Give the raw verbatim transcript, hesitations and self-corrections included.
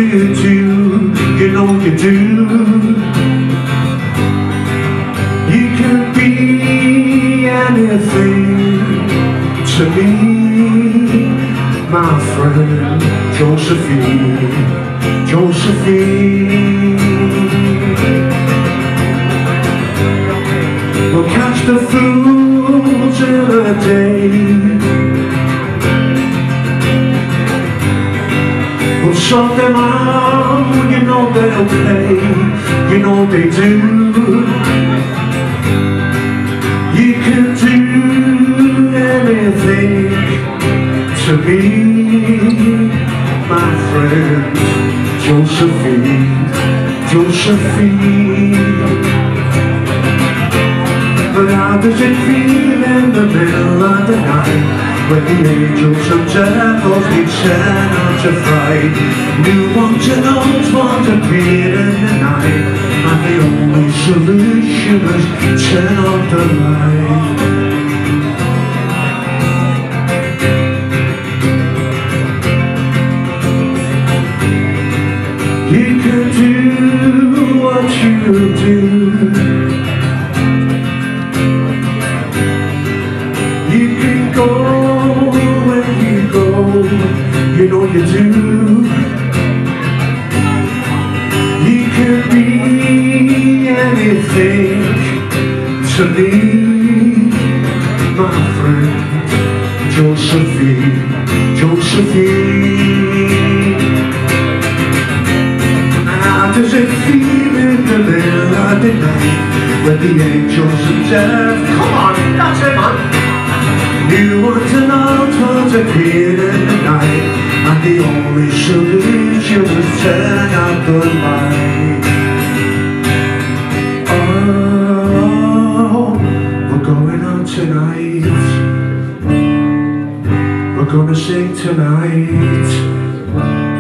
you do, you know you do. You can be anything to me, my friend Josephine, Josephine. We'll catch the fools in a day, we'll sort them out, you know they'll pay, you know they do. You can do anything to me, my friend Josephine, Josephine. But how does it feel in the middle of the night, when the angels and devils need turn out to fight? New ones and old ones appear in the night, and the only solution is turn on the light. You can do what you do, you can go where you go, you know you do. You can be anything to me, my friend Josephine, Josephine. How does it feel in the middle of the night, when the angels and death, come on, that's it man. New ones and old ones appeared in the night, and the only solution was turn out the light. Oh, we're going out tonight, we're gonna sing tonight.